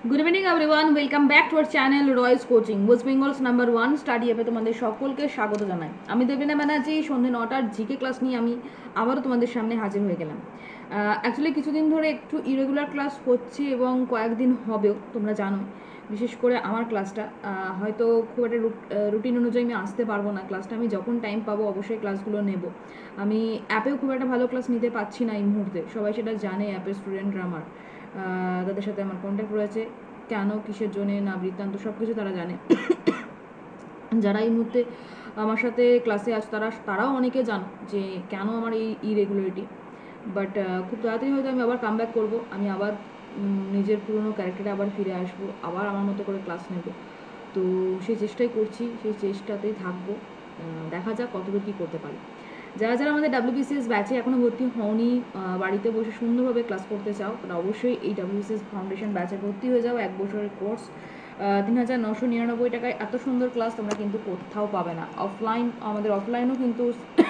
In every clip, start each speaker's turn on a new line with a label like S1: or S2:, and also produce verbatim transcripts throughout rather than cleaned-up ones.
S1: Good evening everyone, welcome back to our channel রয়েস coaching West Bengal's number one study অ্যাপে তোমাদের সকলকে স্বাগত জানাই। আমি দেবিনা ব্যানার্জি। সন্ধ্যে নটার জিকে ক্লাস নিয়ে আমি আবারও তোমাদের সামনে হাজির হয়ে গেলাম। অ্যাকচুয়ালি কিছুদিন ধরে একটু ইরেগুলার ক্লাস হচ্ছে এবং কয়েকদিন হবেও, তোমরা জানো। বিশেষ করে আমার ক্লাসটা হয়তো খুব একটা রুটিন অনুযায়ী আমি আসতে পারবো না। ক্লাসটা আমি যখন টাইম পাবো অবশ্যই ক্লাসগুলো নেব। আমি অ্যাপেও খুব একটা ভালো ক্লাস নিতে পারছি না এই মুহূর্তে, সবাই সেটা জানে। অ্যাপের স্টুডেন্টরা আমার, তাদের সাথে আমার কন্ট্যাক্ট রয়েছে, কেন কিসের জন্যে না বৃত্তান্ত সব কিছু তারা জানে। যারা এই মুহূর্তে আমার সাথে ক্লাসে আছে তারা তারাও অনেকে জানো যে কেন আমার এই ইরেগুলারিটি। বাট খুব তাড়াতাড়ি হয়তো আমি আবার কাম ব্যাক করবো, আমি আবার নিজের পুরনো ক্যারেক্টারে আবার ফিরে আসবো, আবার আমার মতো করে ক্লাস নেব। তো সেই চেষ্টাই করছি, সেই চেষ্টাতেই থাকবো। দেখা যাক কতদূর কী করতে পারি। যারা যারা আমাদের ডাব্লিউবিসিএস ব্যাচে এখনও ভর্তি হওনি, বাড়িতে বসে সুন্দরভাবে ক্লাস করতে চাও, তারা অবশ্যই এই ডাব্লিউবিসিএস ফাউন্ডেশন ব্যাচে ভর্তি হয়ে যাও। এক বছরের কোর্স, তিন হাজার নশো নিরানব্বই টাকায় এত সুন্দর ক্লাস তোমরা কিন্তু কোথাও পাবে না। অফলাইন, আমাদের অফলাইনও কিন্তু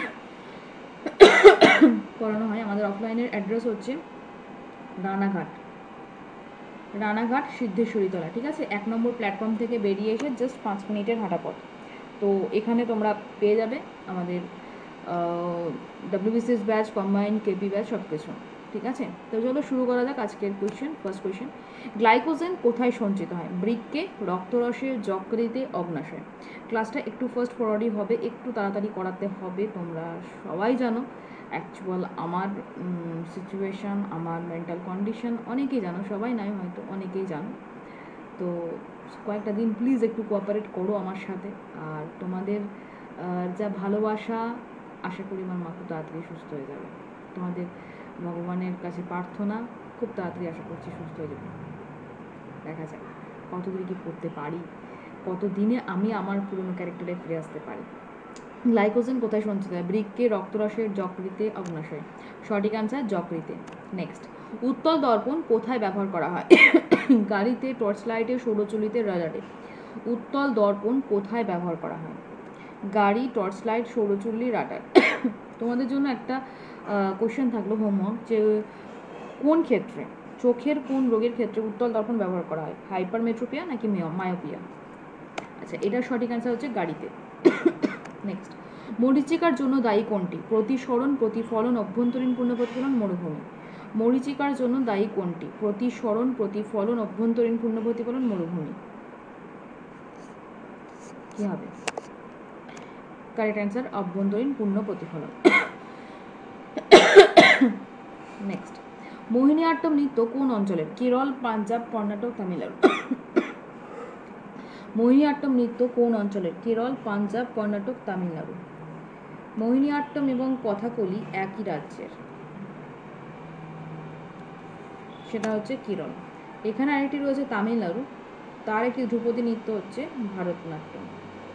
S1: করানো হয়। আমাদের অফলাইনের অ্যাড্রেস হচ্ছে রানাঘাট রানাঘাট সিদ্ধেশ্বরীতলা, ঠিক আছে? এক নম্বর প্ল্যাটফর্ম থেকে বেরিয়ে এসে জাস্ট পাঁচ মিনিটের হাঁটা পথ। তো এখানে তোমরা পেয়ে যাবে আমাদের WBCS batch, combined, KP batch সব কিছু, ঠিক আছে? তো চলো শুরু করা যাক আজকের কোয়েশ্চেন। ফার্স্ট কোয়েশ্চেন, গ্লাইকোজেন কোথায় সঞ্চিত হয়? বৃক্কে, রক্তরসে, যকৃতে, অগ্নাশয়ে। ক্লাসটা একটু ফার্স্ট ফরওয়ার্ডই হবে, একটু তাড়াতাড়ি করাতে হবে। তোমরা সবাই জানো অ্যাকচুয়াল আমার সিচুয়েশান, আমার মেন্টাল কন্ডিশন অনেকেই জানো, সবাই নাই হয়তো, অনেকেই জানো। তো কয়েকটা দিন প্লিজ একটু কোঅপারেট করো আমার সাথে। আর তোমাদের যা ভালোবাসা, আশা করি আমার মা খুব তাড়াতাড়ি সুস্থ হয়ে যাবে। তোমাদের ভগবানের কাছে প্রার্থনা, খুব তাড়াতাড়ি আশা করছি সুস্থ হয়ে যাবে। দেখা যাক কতদূর কী করতে পারি, কত দিনে আমি আমার পুরনো ক্যারেক্টারে ফিরে আসতে পারি। গ্লাইকোজেন কোথায় সঞ্চিত হয়? বৃক্কে, রক্তরসের, যকৃতে, অগ্নাশয়ে। সঠিক আনসার যকৃতে। নেক্সট, উত্তল দর্পণ কোথায় ব্যবহার করা হয়? গাড়িতে, টর্চ লাইটে, সৌরচুলিতে, রাডারে। উত্তল দর্পণ কোথায় ব্যবহার করা হয়? গাড়ি, টর্চ লাইট, সৌরচুল্লি, রাডার। তোমাদের জন্য একটা কোশ্চেন থাকলো হোমওয়ার্ক, যে কোন ক্ষেত্রে, চোখের কোন রোগের ক্ষেত্রে উত্তল দর্পণ ব্যবহার করা হয়? হাইপারমেট্রোপিয়া নাকি মায়োপিয়া? আচ্ছা, এটার সঠিক আনসার হচ্ছে গাড়িতে। নেক্সট, মরীচিকার জন্য দায়ী কোনটি? প্রতিসরণ, প্রতিফলন, অভ্যন্তরীণ পূর্ণপ্রতিফলন, মরুভূমি। মরীচিকার জন্য দায়ী কোনটি? প্রতিসরণ, প্রতিফলন, অভ্যন্তরীণ পূর্ণপ্রতিফলন, মরুভূমি। কি হবে? কারেক্ট অ্যান্সার অভ্যন্তরীণ পূর্ণ প্রতিফলন। নেক্সট, মোহিনীআট্টম নৃত্য কোন অঞ্চলের? কেরল, পাঞ্জাব, কর্ণাটক, তামিলনাড়ু। মোহিনীআট্টম নৃত্য কোন অঞ্চলের? কেরল, পাঞ্জাব, কর্ণাটক, তামিলনাড়ু। মোহিনীআট্টম এবং কথাকলি একই রাজ্যের, সেটা হচ্ছে কেরল। এখানে আরেকটি রয়েছে তামিলনাড়ু, তার একটি ধ্রুপদী নৃত্য হচ্ছে ভারতনাট্যম।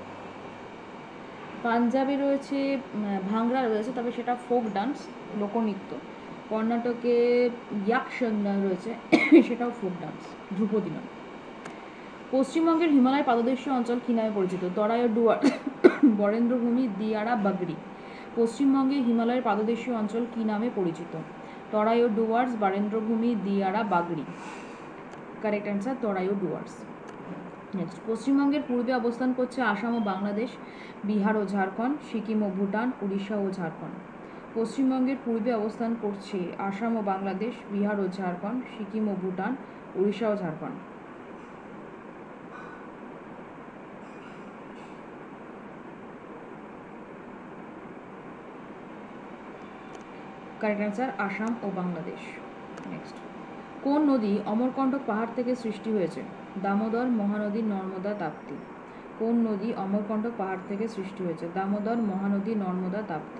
S1: পাঞ্জাবে রয়েছে ভাংড়া রয়েছে, তবে সেটা ফোক ডান্স, লোকনৃত্য। কর্ণাটকে ইয়াকশান্না রয়েছে, সেটাও ফোক ডান্স, ধ্রুপদী নয়। পশ্চিমবঙ্গের হিমালয়ের পাদদেশীয় অঞ্চল কী নামে পরিচিত? তরাই ডুয়ার, বরেন্দ্রভূমি, দিয়ারা, বাগড়ি। পশ্চিমবঙ্গের হিমালয়ের পাদদেশীয় অঞ্চল কী নামে পরিচিত? Terai Dooars, Barendrabhumi, Diara, Bagri. Correct answer Terai Dooars. Next, পশ্চিমবঙ্গের পূর্বে অবস্থান করছে আসাম ও বাংলাদেশ, বিহার ও ঝাড়খণ্ড, সিকিম ও ভুটান, উড়িষ্যা ও ঝাড়খণ্ড। পশ্চিমবঙ্গের পূর্বে অবস্থান করছে আসাম ও বাংলাদেশ, বিহার ও ঝাড়খণ্ড, সিকিম ও ভুটান, উড়িষ্যা ও ঝাড়খণ্ড। কারেক্ট অ্যান্সার আসাম ও বাংলাদেশ। নেক্সট, কোন নদী অমরকণ্টক পাহাড় থেকে সৃষ্টি হয়েছে? দামোদর, মহানদী, নর্মদা, তাপ্তি। কোন নদী অমরকণ্টক পাহাড় থেকে সৃষ্টি হয়েছে? Damodar, Mahanadi, Narmada, Tapti.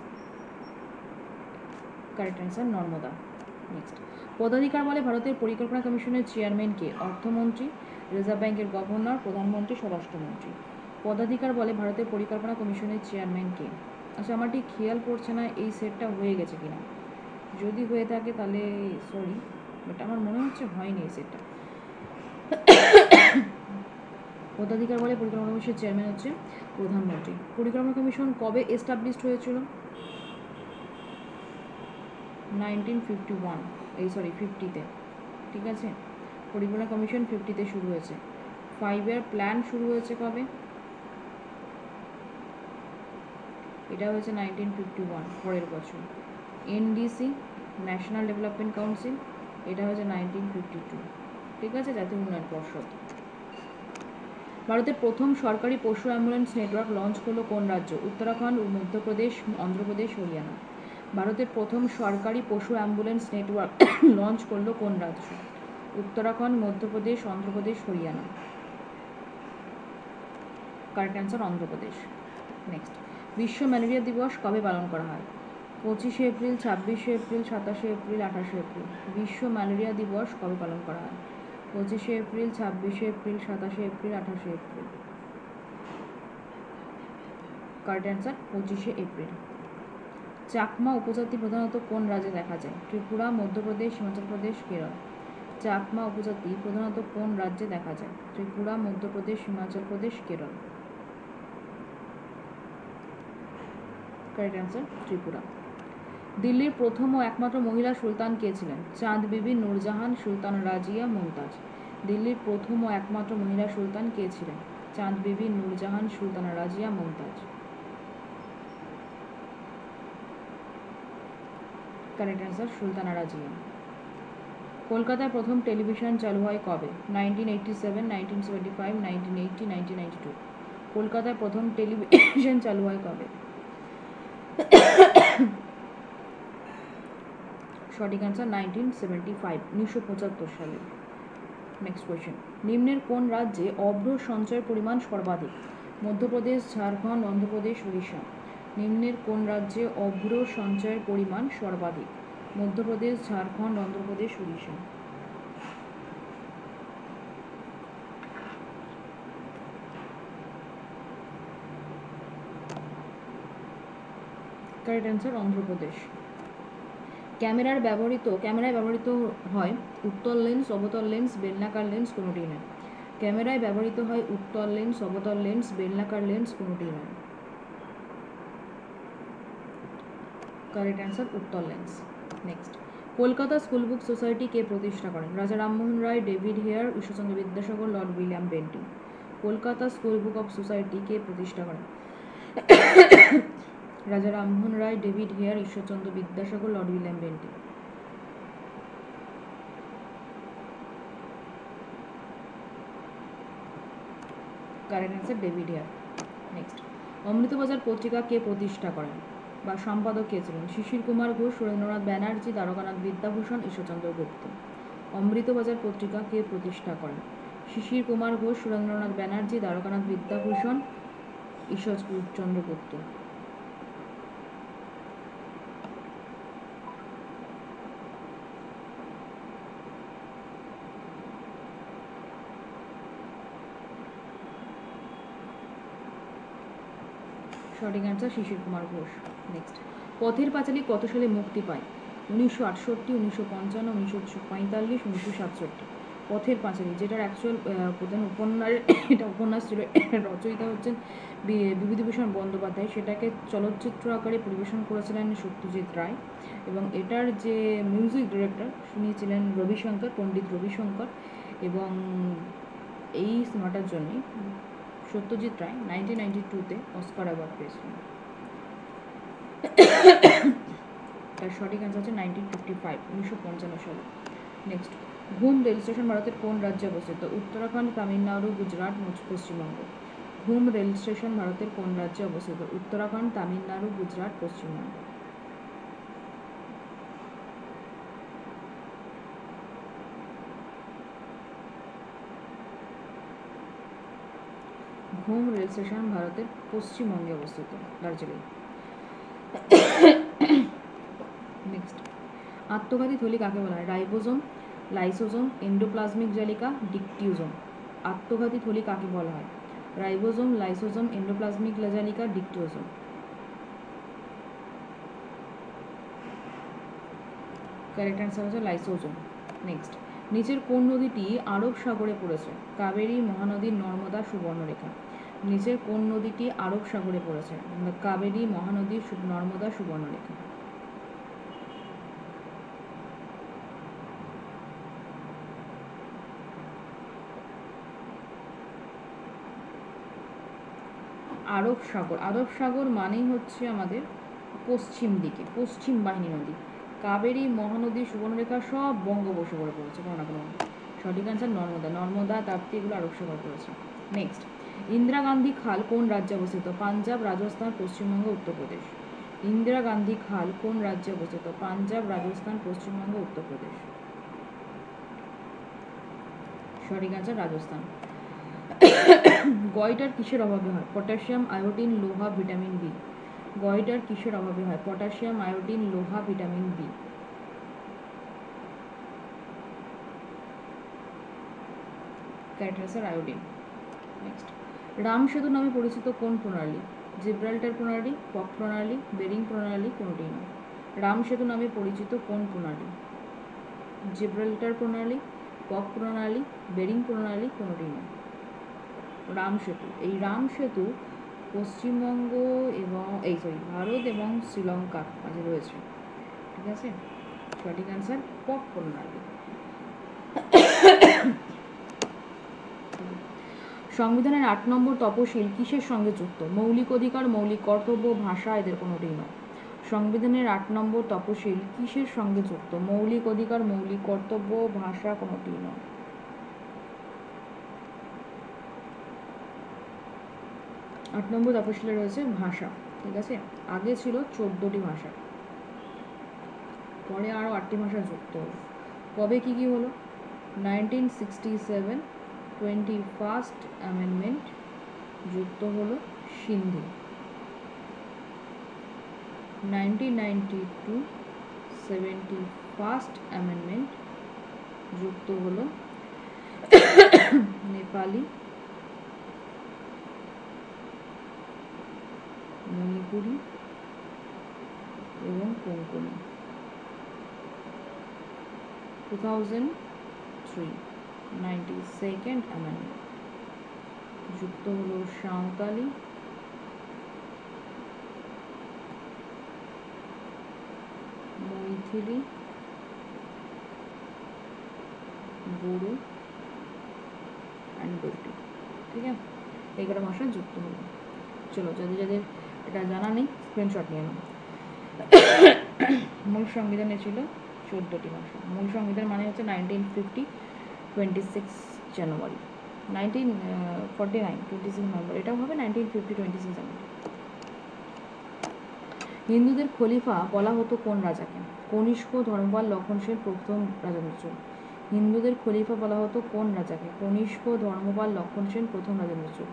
S1: Correct answer Narmada. Next, পদাধিকার বলে ভারতের পরিকল্পনা কমিশনের চেয়ারম্যান কে? অর্থমন্ত্রী, রিজার্ভ ব্যাংকের গভর্নর, প্রধানমন্ত্রী, স্বরাষ্ট্রমন্ত্রী। পদাধিকার বলে ভারতের পরিকল্পনা কমিশনের চেয়ারম্যান কে? আচ্ছা, আমার ঠিক খেয়াল পড়ছে না এই সেটটা হয়ে গেছে কিনা। যদি হয়ে থাকে তাহলে সরি, বাট আমার মনে হচ্ছে হয়নি এই সেটটা। পদাধিকার বলে পরিকল্পনা কমিশনের চেয়ারম্যান হচ্ছে প্রধানমন্ত্রী। পরিকল্পনা কমিশন কবে এস্টাবলিশড হয়েছিল? নাইনটিন ফিফটি ওয়ান, এই সরি ফিফটিতে, ঠিক আছে? পরিকল্পনা কমিশন ফিফটিতে শুরু হয়েছে। ফাইভ ইয়ার প্ল্যান শুরু হয়েছে কবে? এটা হয়েছে নাইনটিন ফিফটি ওয়ান, পরের বছর। এনডিসি ন্যাশনাল ডেভেলপমেন্ট কাউন্সিল, এটা হয়েছে নাইনটিন ফিফটি টু। ঠিক আছে, জাতীয় উন্নয়ন পর্ষদ। ভারতের প্রথম সরকারি পশু অ্যাম্বুলেন্স নেটওয়ার্ক লঞ্চ করলো কোন রাজ্য? উত্তরাখণ্ড, মধ্যপ্রদেশ, অন্ধ্রপ্রদেশ, হরিয়ানা। ভারতের প্রথম সরকারি পশু অ্যাম্বুলেন্স নেটওয়ার্ক লঞ্চ করলো কোন রাজ্য? Uttarakhand, Madhya Pradesh, Andhra Pradesh, Haryana. Correct answer Andhra Pradesh. Next, বিশ্ব ম্যালেরিয়া দিবস কবে পালন করা হয়? পঁচিশে এপ্রিল, ছাব্বিশে এপ্রিল, সাতাশে এপ্রিল, আঠাশে এপ্রিল। বিশ্ব ম্যালেরিয়া দিবস কবে পালন করা হয়? পঁচিশে এপ্রিল, ছাব্বিশে এপ্রিল, সাতাশে এপ্রিল, আঠাশে এপ্রিল। কারেক্ট অ্যান্সার পঁচিশে এপ্রিল। চাকমা উপজাতি প্রধানত কোন রাজ্যে দেখা যায়? ত্রিপুরা, মধ্যপ্রদেশ, হিমাচল প্রদেশ, কেরল। চাকমা উপজাতি প্রধানত কোন রাজ্যে দেখা যায়? ত্রিপুরা, মধ্যপ্রদেশ, হিমাচল প্রদেশ, কেরল। Correct answer Tripura. দিল্লির প্রথম ও একমাত্র মহিলা সুলতান কে ছিলেন? চাঁদ বিবি, নূরজাহান, সুলতান রাজিয়া, মুমতাজ। দিল্লির প্রথম ও একমাত্র মহিলা সুলতান কে ছিলেন? চাঁদ বিবি, নূরজাহান, সুলতান রাজিয়া, মুমতাজ। Correct answer Sultana Razia. কলকাতায় প্রথম টেলিভিশন চালু হয় কবে? Nineteen eighty seven, nineteen seventy five, nineteen eighty, nineteen ninety two. কলকাতায় প্রথম টেলিভিশন চালু হয় কবে? সঠিক অ্যান্সার নাইনটিন সেভেন্টি ফাইভ, উনিশশো পঁচাত্তর সালে। নেক্সট কোয়েশ্চেন, নিম্নের কোন রাজ্যে অভ্র সঞ্চয়ের পরিমাণ সর্বাধিক? মধ্যপ্রদেশ, ঝাড়খণ্ড, অন্ধ্রপ্রদেশ, উড়িষ্যা। নিম্নের কোন রাজ্যে অভ্র সঞ্চয়ের পরিমাণ সর্বাধিক? মধ্যপ্রদেশ, ঝাড়খণ্ড, অন্ধ্রপ্রদেশ, উড়িষ্যা। Correct answer Andhra Pradesh. ক্যামেরার ব্যবহৃত ক্যামেরায় ব্যবহৃত হয় উত্তল লেন্স, অবতল লেন্স, বেলনাকার লেন্স, কোনোটি নয়। ক্যামেরায় ব্যবহৃত হয় উত্তল লেন্স, অবতল লেন্স, বেলনাকার লেন্স, কোনোটি নয়। কারেক্ট অ্যান্সার উত্তল lens. Next, Kolkata school book society কে প্রতিষ্ঠা করেন? রাজা Rammohan Roy, David Hare, Ishwarchandra Vidyasagar, lord William Bentinck. Kolkata school book of society কে প্রতিষ্ঠা করেন? রাজা Rammohan Roy, David Hare, Ishwarchandra Vidyasagar, lord William Bentinck. Correct answer David Hare. Next, Amrita Bazar Patrika কে প্রতিষ্ঠা করেন বা সম্পাদক কে ছিলেন? শিশির কুমার ঘোষ, সুরেন্দ্রনাথ ব্যানার্জি, দ্বারকানাথ বিদ্যাভূষণ, ঈশ্বরচন্দ্র গুপ্ত। অমৃতবাজার পত্রিকা কে প্রতিষ্ঠা করেন? শিশির কুমার ঘোষ, সুরেন্দ্রনাথ ব্যানার্জি, দ্বারকানাথ বিদ্যাভূষণ, ঈশ্বরচন্দ্র গুপ্ত। সঠিক অ্যান্সার শিশির কুমার ঘোষ। নেক্সট, পথের পাঁচালী কত সালে মুক্তি পায়? উনিশশো আটষট্টি, উনিশশো পঞ্চান্ন, উনিশশো পঁয়তাল্লিশ, উনিশশো সাতষট্টি। পথের পাঁচালী, যেটার অ্যাকচুয়াল প্রধান উপন্যাস, এটা উপন্যাস ছিল, রচয়িতা হচ্ছেন বিভূতিভূষণ বন্দ্যোপাধ্যায়। সেটাকে চলচ্চিত্র আকারে পরিবেশন করেছিলেন সত্যজিৎ রায়, এবং এটার যে মিউজিক ডিরেক্টর তিনি ছিলেন রবিশঙ্কর, পণ্ডিত রবিশঙ্কর। এবং এই সিনেমাটার জন্যই সত্যজিৎ রায় নাইনটিন নাইনটি টুতে অস্কার অ্যাওয়ার্ড পেয়েছিলেন। তার সঠিক অ্যান্সার হচ্ছে নাইনটিন ফিফটি ফাইভ, উনিশশো পঞ্চান্ন সালে। নেক্সট, ঘুম রেল স্টেশন ভারতের কোন রাজ্যে অবস্থিত? উত্তরাখণ্ড, তামিলনাড়ু, গুজরাট, পশ্চিমবঙ্গ। ঘুম রেল স্টেশন ভারতের কোন রাজ্যে অবস্থিত? উত্তরাখণ্ড, তামিলনাড়ু, গুজরাট, পশ্চিমবঙ্গ। ঘুম রেল স্টেশন ভারতের পশ্চিমবঙ্গে অবস্থিত, দার্জিলিং। নেক্সট, আত্মঘাতী থলি কাকে বলা হয়? রাইবোজোম, লাইসোজোম, এন্ডোপ্লাজমিক জালিকা, ডিকটিউজোম। আত্মঘাতী থলি কাকে বলা হয়? রাইবোজোম, লাইসোজোম, এন্ডোপ্লাজমিক জালিকা, ডিকটিউজোম। কারেক্ট অ্যান্সার হচ্ছে লাইসোজোম। নেক্সট, নিচের কোন নদীটি আরব সাগরে পড়েছে? কাবেরী, মহানদী, নর্মদা, সুবর্ণরেখা। নিচের কোন নদীটি আরব সাগরে পড়েছে? কাবেরী, মহানদী, নর্মদা, সুবর্ণরেখা। আরব সাগর, আরব সাগর মানেই হচ্ছে আমাদের পশ্চিম দিকে, পশ্চিম বাহিনী নদী। কাবেরী, মহানদী, সুবর্ণরেখা সব বঙ্গোপসাগরে পড়েছে কোনো না কোনো। সঠিক আনসার নর্মদা, নর্মদা, তাপ্তি এগুলো আরব সাগর পড়েছে। নেক্সট, ইন্দিরা গান্ধী খাল কোন রাজ্যে অবস্থিত? পাঞ্জাব, রাজস্থান, পশ্চিমবঙ্গ, উত্তরপ্রদেশ। ইন্দিরা গান্ধী খাল কোন রাজ্যে অবস্থিত? পাঞ্জাব, রাজস্থান, পশ্চিমবঙ্গ, উত্তরপ্রদেশ। সঠিক আনসার রাজস্থান। গয়টার কিসের অভাবে হয়? পটাশিয়াম, আয়োডিন, লোহা, ভিটামিন বি। গয়টার কিসের অভাবে হয়? পটাশিয়াম, আয়োডিন, লোহা, vitamin B. Correct answer iodine. Next, Ram Setu নামে পরিচিত কোন প্রণালী? জিব্রাল্টার প্রণালী, কক প্রণালী, বেরিং প্রণালী, কোনটি নয়? রাম সেতু নামে পরিচিত কোন প্রণালী? জিব্রাল্টার প্রণালী, কক প্রণালী, বেরিং প্রণালী, কোনটি নয়? রাম সেতু। এই রাম সেতু পশ্চিমবঙ্গ এবং এই সরি ভারত এবং শ্রীলঙ্কার মাঝে রয়েছে। ঠিক আছে, সঠিক আনসার কক প্রণালী। সংবিধানের আট নম্বর তপশিল কিসের সঙ্গে যুক্ত? মৌলিক অধিকার, মৌলিক কর্তব্য, ভাষা, এদের কোনোটিই নয়। সংবিধানের আট নম্বর তপশিল কিসের সঙ্গে যুক্ত? মৌলিক অধিকার, মৌলিক কর্তব্য, ভাষা, কোনোটিই নয়। আট নম্বর তপশিলে রয়েছে ভাষা। ঠিক আছে, আগে ছিল চোদ্দটি ভাষা, পরে আরও আটটি ভাষা যুক্ত হলো। কবে কী কী হলো? Nineteen sixty seven twenty first amendment যুক্ত হলো Sindhi. Nineteen ninety two seventy first amendment যুক্ত হলো নেপালি, মণিপুরি এবং Konkani. Two thousand three ninety second amendment যুক্ত হলো সাঁওতালি, মৈথিলি, বড়ো অ্যান্ড ডোগরি। ঠিক আছে, এগারো ভাষা যুক্ত হলো। চলো, যাদের যাদের এটা জানা নেই স্ক্রিনশট নিয়ে নাও। মূল সংবিধানে ছিল চোদ্দোটি ভাষা। মূল সংবিধান মানে হচ্ছে nineteen fifty twenty six January, nineteen forty nine twenty six November, এটাও হবে nineteen fifty twenty six January. হিন্দুদের খলিফা বলা হতো কোন রাজাকে? কনিষ্ক, ধর্মপাল, লক্ষণ সেন, প্রথম রাজেন্দ্র চোল। হিন্দুদের খলিফা বলা হতো কোন রাজাকে? কনিষ্ক, ধর্মপাল, লক্ষণ সেন, প্রথম রাজেন্দ্র চোল।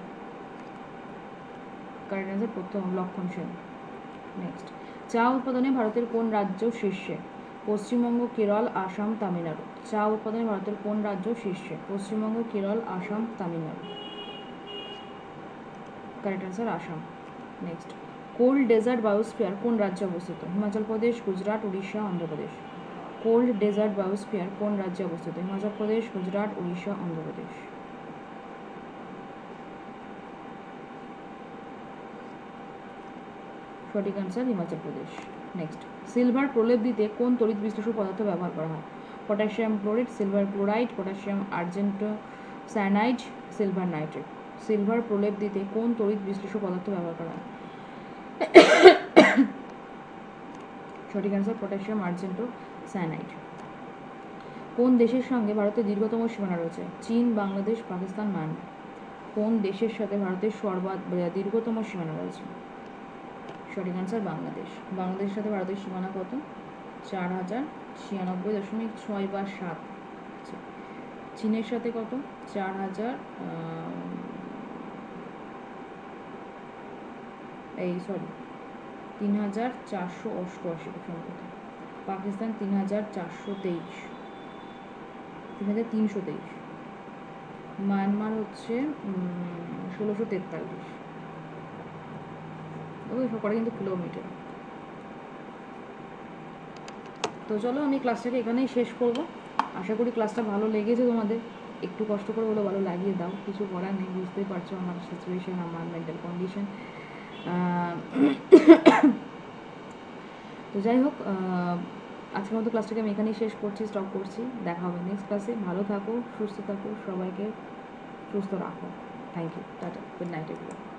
S1: কারেক্ট আনসার প্রথম লক্ষণ সেন। নেক্সট, চা উৎপাদনে ভারতের কোন রাজ্য শীর্ষে? পশ্চিমবঙ্গ, কেরল, আসাম, তামিলনাড়ু। চা উৎপাদনে ভারতের কোন রাজ্য শীর্ষে? Paschimbanga, Kerala, Assam, Tamil Nadu. Correct answer Assam. Next, cold desert biosphere কোন রাজ্যে অবস্থিত? Himachal Pradesh, Gujarat, Orissa, Andhra Pradesh. Cold desert biosphere কোন রাজ্যে অবস্থিত? হিমাচল প্রদেশ, গুজরাট, উড়িষ্যা, অন্ধ্রপ্রদেশ। সঠিক answer Himachal Pradesh. Next, silver প্রলেপ দিতে কোন তড়িৎ বিশ্লেষক পদার্থ ব্যবহার করা হয়? Potassium chloride, silver chloride, potassium argent cyanide, silver nitrate. Silver প্রলেপ দিতে কোন তড়িৎ বিশ্লেষক পদার্থ ব্যবহার করা হয়? সঠিক আনসার পটাশিয়াম আর্জেন্ট সায়ানাইড। কোন দেশের সঙ্গে ভারতের দীর্ঘতম সীমানা রয়েছে? চীন, বাংলাদেশ, পাকিস্তান, মায়ানমার। কোন দেশের সাথে ভারতের সর্বাধিক দীর্ঘতম সীমানা রয়েছে? সঠিক আনসার বাংলাদেশ। বাংলাদেশের সাথে ভারতের সীমানা কত? চার হাজার ছিয়ানব্বই দশমিক ছয় বা সাত। চীনের সাথে কত? চার হাজার এই সরি তিন হাজার চারশো অষ্টআশি সম্ভবত। পাকিস্তান তিন হাজার চারশো তেইশ তিন হাজার তিনশো তেইশ। মায়ানমার হচ্ছে ষোলোশো তেতাল্লিশ। ওই সবকটা কিন্তু কিলোমিটার। তো চলো, আমি ক্লাসটাকে এখানেই শেষ করব। আশা করি ক্লাসটা ভালো লেগেছে তোমাদের। একটু কষ্ট করে হলেও ভালো লাগিয়ে দাও, কিছু করার নেই, বুঝতেই পারছো আমার সিচুয়েশান, আমার মেন্টাল কন্ডিশন। তো যাই হোক, আজকের মতো ক্লাসটাকে আমি এখানেই শেষ করছি, স্টপ করছি। দেখা হবে নেক্সট ক্লাসে। ভালো থাকো, সুস্থ থাকো, সবাইকে সুস্থ রাখো। Thank you, tata, good night everyone.